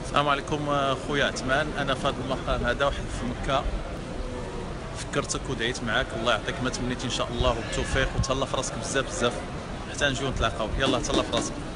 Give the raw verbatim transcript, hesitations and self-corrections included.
السلام عليكم خويا عثمان. انا في هذا المقام هذا واحد في مكه فكرتك ودعيت معاك، الله يعطيك ما تمنيتي ان شاء الله، والتوفيق، وتهلا في راسك بزاف بزاف حتى نجيو نتلاقاو. يلا تهلا في راسك.